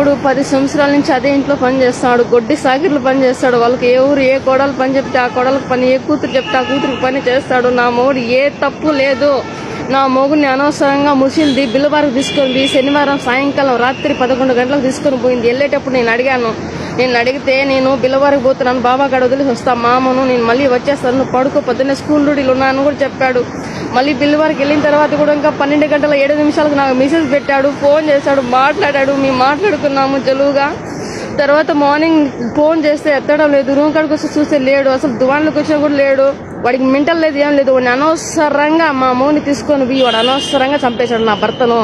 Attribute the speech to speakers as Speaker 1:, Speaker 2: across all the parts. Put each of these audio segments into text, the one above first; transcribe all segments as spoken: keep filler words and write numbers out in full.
Speaker 1: మొగుడు పది సంవత్సరాల నుంచి అదే ఇంట్లో పని చేస్తాడు, గొడ్డి సాగిర్లు పని చేస్తాడు. వాళ్ళకి ఏ ఊరు ఏ కోడలు పని చెప్తే ఆ కోడలకు పని, ఏ కూతురు చెప్తే ఆ కూతురికి పని చేస్తాడు. నా మొగుడు ఏ తప్పు లేదు. నా మొగుడిని అనవసరంగా ముసింది బిల్లుబారకు తీసుకుంది. శనివారం సాయంకాలం రాత్రి పదకొండు గంటలకు తీసుకొని పోయింది. వెళ్ళేటప్పుడు నేను అడిగాను, నేను అడిగితే నేను బిల్లవారికి పోతున్నాను, బాబా కాడ వదిలేసి వస్తా మామను, నేను మళ్ళీ వచ్చేస్తాను, నువ్వు పడుకో, పొద్దున్నే స్కూల్ డ్యూటీలు ఉన్నాను కూడా చెప్పాడు. మళ్ళీ బిల్లవారికి వెళ్ళిన తర్వాత కూడా ఇంకా పన్నెండు గంటల ఏడు నిమిషాలకు నాకు మెసేజ్ పెట్టాడు, ఫోన్ చేశాడు, మాట్లాడాడు. మేము మాట్లాడుకున్నాము జలువుగా. తర్వాత మార్నింగ్ ఫోన్ చేస్తే ఎత్తడం లేదు, రూమ్ కాడికి వస్తే చూస్తే లేడు, అసలు దువాన్లోకి వచ్చినా కూడా లేడు. వాడికి మెంటల్ లేదు, ఏం లేదు. వాడిని అనవసరంగా మా మౌని తీసుకొని పోయి వాడు అనవసరంగా చంపేశాడు నా భర్తను.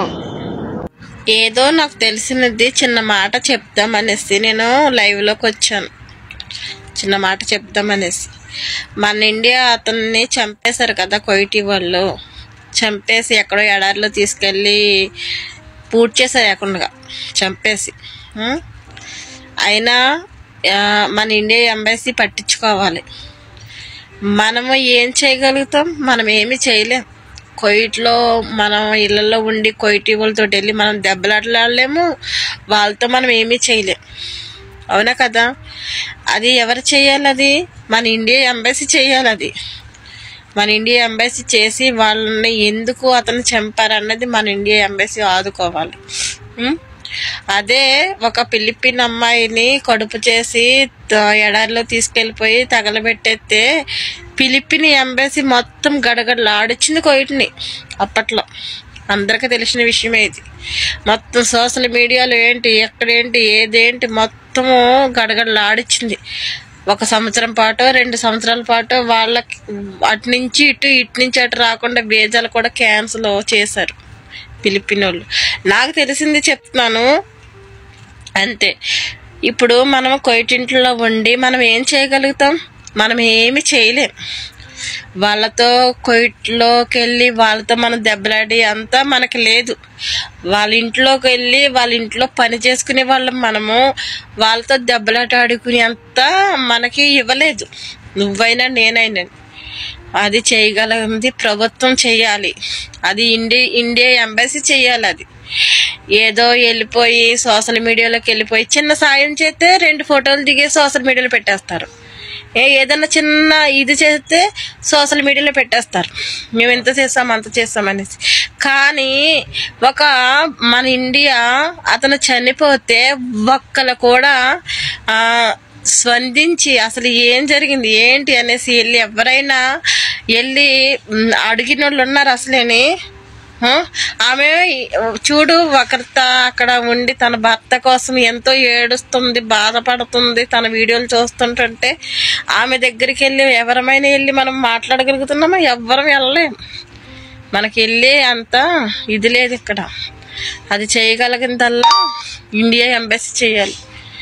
Speaker 2: ఏదో నాకు తెలిసినది చిన్న మాట చెప్తామనేసి నేను లైవ్లోకి వచ్చాను. చిన్న మాట చెప్తామనేసి మన ఇండియా అతన్ని చంపేశారు కదా కొయిటి వాళ్ళు. చంపేసి ఎక్కడో ఎడారిలో తీసుకెళ్ళి పూర్తి చేశారు, ఎక్కడగా చంపేసి. అయినా మన ఇండియా ఎంబసీ పట్టించుకోవాలి. మనము ఏం చేయగలుగుతాం? మనం ఏమి చేయలేం. కొయిట్లో మనం ఇళ్లలో ఉండి కొయిటి వాళ్ళతో వెళ్ళి మనం దెబ్బలాడలేము, వాళ్ళతో మనం ఏమీ చేయలేం. అవునా కదా? అది ఎవరు చేయాలి? అది మన ఇండియా ఎంబసీ చేయాలి. అది మన ఇండియా ఎంబసీ చేసి వాళ్ళని ఎందుకు అతను చంపారన్నది మన ఇండియా ఎంబసీ ఆదుకోవాలి. అదే ఒక ఫిలిపిన్ అమ్మాయిని కడుపు చేసి ఎడారిలో తీసుకెళ్ళిపోయి తగలబెట్టేస్తే ఫిలిపిన్ ఎంబసీ మొత్తం గడగడలాడిచ్చింది కొయిట్ని. అప్పట్లో అందరికీ తెలిసిన విషయమే ఇది. మొత్తం సోషల్ మీడియాలో ఏంటి, ఎక్కడేంటి, ఏదేంటి మొత్తము గడగడలాడిచ్చింది. ఒక సంవత్సరం పాటు రెండు సంవత్సరాల పాటు వాళ్ళకి అటు నుంచి ఇటు ఇటు నుంచి అటు రాకుండా వీసాలు కూడా క్యాన్సిల్ చేశారు ఫిలిపిన్ వాళ్ళు. నాకు తెలిసింది చెప్తున్నాను అంతే. ఇప్పుడు మనం కొయిటింట్లో ఉండి మనం ఏం చేయగలుగుతాం? మనం ఏమి చేయలేం. వాళ్ళతో కొయిట్లోకి వెళ్ళి వాళ్ళతో మనం దెబ్బలాడి అంతా మనకి లేదు. వాళ్ళ ఇంట్లోకి వెళ్ళి వాళ్ళ ఇంట్లో పని చేసుకునే వాళ్ళం మనము. వాళ్ళతో దెబ్బలాట ఆడుకునే అంతా మనకి ఇవ్వలేదు, నువ్వైనా నేనైనా. అది చేయగలిగింది ప్రభుత్వం చేయాలి. అది ఇండియా ఇండియా ఎంబసీ చేయాలి. అది ఏదో వెళ్ళిపోయి సోషల్ మీడియాలోకి వెళ్ళిపోయి చిన్న సాయం చేస్తే రెండు ఫోటోలు దిగి సోషల్ మీడియాలో పెట్టేస్తారు. ఏ ఏదన్నా చిన్న ఇది చేస్తే సోషల్ మీడియాలో పెట్టేస్తారు, మేము ఎంత చేస్తాం అంత చేస్తామనేసి. కానీ ఒక మన ఇండియా అతను చనిపోతే ఒక్కరు కూడా స్పందించి అసలు ఏం జరిగింది ఏంటి అనేసి వెళ్ళి ఎవరైనా వెళ్ళి అడిగిన వాళ్ళు ఉన్నారు అసలేని. ఆమె చూడు ఒకరిత అక్కడ ఉండి తన భర్త కోసం ఎంతో ఏడుస్తుంది, బాధపడుతుంది. తన వీడియోలు చూస్తుంటుంటే ఆమె దగ్గరికి వెళ్ళి ఎవరమైనా వెళ్ళి మనం మాట్లాడగలుగుతున్నామా? ఎవ్వరం వెళ్ళలేం. మనకి వెళ్ళి అంత ఇది లేదు ఇక్కడ. అది చేయగలిగిందల్లా ఇండియా ఎంబసీ చేయాలి.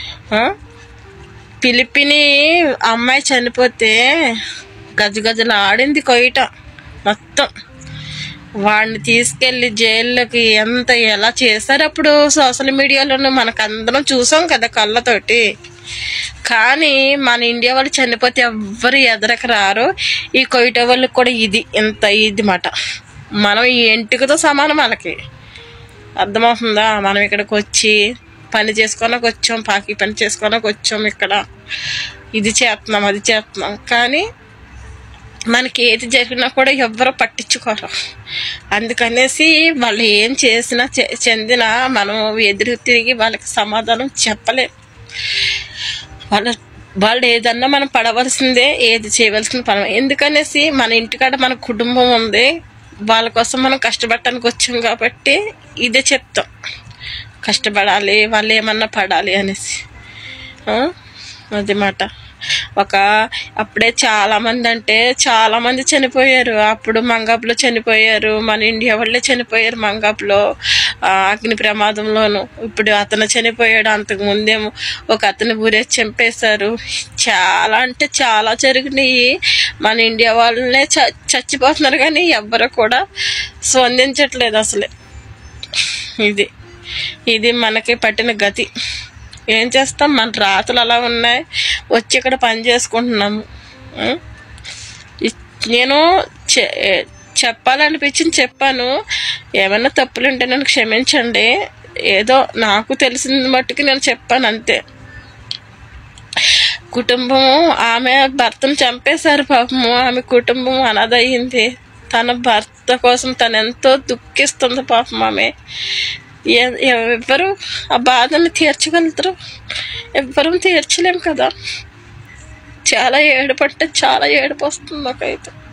Speaker 2: ఫిలిపిని అమ్మాయి చనిపోతే గజగజలు ఆడింది కొయిట మొత్తం. వాడిని తీసుకెళ్లి జైల్లోకి ఎంత ఎలా చేశారు అప్పుడు సోషల్ మీడియాలోనూ మనకు అందరం చూసాం కదా కళ్ళతోటి. కానీ మన ఇండియా వాళ్ళు చనిపోతే ఎవ్వరు ఎదరకు రారు. ఈ కొయిట వాళ్ళకి కూడా ఇది ఎంత ఇది మాట. మనం ఈ ఎంటుకతో సమానం వాళ్ళకి. అర్థమవుతుందా? మనం ఇక్కడికి వచ్చి పని చేసుకోడానికి వచ్చాం, పాకి పని చేసుకోడానికి వచ్చాం, ఇక్కడ ఇది చేస్తున్నాం అది చేస్తున్నాం. కానీ మనకి ఏది జరిగినా కూడా ఎవ్వరూ పట్టించుకోరు. అందుకనేసి వాళ్ళు ఏం చేసినా చెందినా మనం ఎదురు తిరిగి వాళ్ళకి సమాధానం చెప్పలేం. వాళ్ళ వాళ్ళు ఏదన్నా మనం పడవలసిందే, ఏది చేయవలసింది పడ. ఎందుకనేసి మన ఇంటికాడ మన కుటుంబం ఉంది, వాళ్ళ కోసం మనం కష్టపడటానికి వచ్చాం కాబట్టి ఇదే చెప్తాం, కష్టపడాలి, వాళ్ళు ఏమన్నా పడాలి అనేసి. అది మాట. ఒక అప్పుడే చాలా మంది అంటే చాలా మంది చనిపోయారు. అప్పుడు మంగాపులో చనిపోయారు, మన ఇండియా వాళ్ళే చనిపోయారు మంగాపులో అగ్ని ప్రమాదంలోను. ఇప్పుడు అతను చనిపోయాడు. అంతకు ముందేమో ఒక అతను ఊరేసి చంపేశారు. చాలా అంటే చాలా జరిగినాయి. మన ఇండియా వాళ్ళనే చ చచ్చిపోతున్నారు కానీ ఎవ్వరు కూడా స్పందించట్లేదు అసలే. ఇది ఇది మనకి పట్టిన గతి. ఏం చేస్తాం? మన రాతలు అలా ఉన్నాయి, వచ్చి ఇక్కడ పని చేసుకుంటున్నాము. నేను చెప్పాలనిపించింది చెప్పాను. ఏమన్నా తప్పులు ఉంటే నన్ను క్షమించండి. ఏదో నాకు తెలిసిన మట్టుకు నేను చెప్పాను అంతే. కుటుంబము ఆమె భర్తను చంపేశారు పాపము, ఆమె కుటుంబం అనాథ అయ్యింది. తన భర్త కోసం తను ఎంతో దుఃఖిస్తుంది పాపం. ఆమె ఎవ్వరు ఆ బాధను తీర్చగలుగుతారు? ఎవ్వరూ తీర్చలేం కదా. చాలా ఏడుపు అంటే చాలా ఏడుపు వస్తుంది నాకైతే.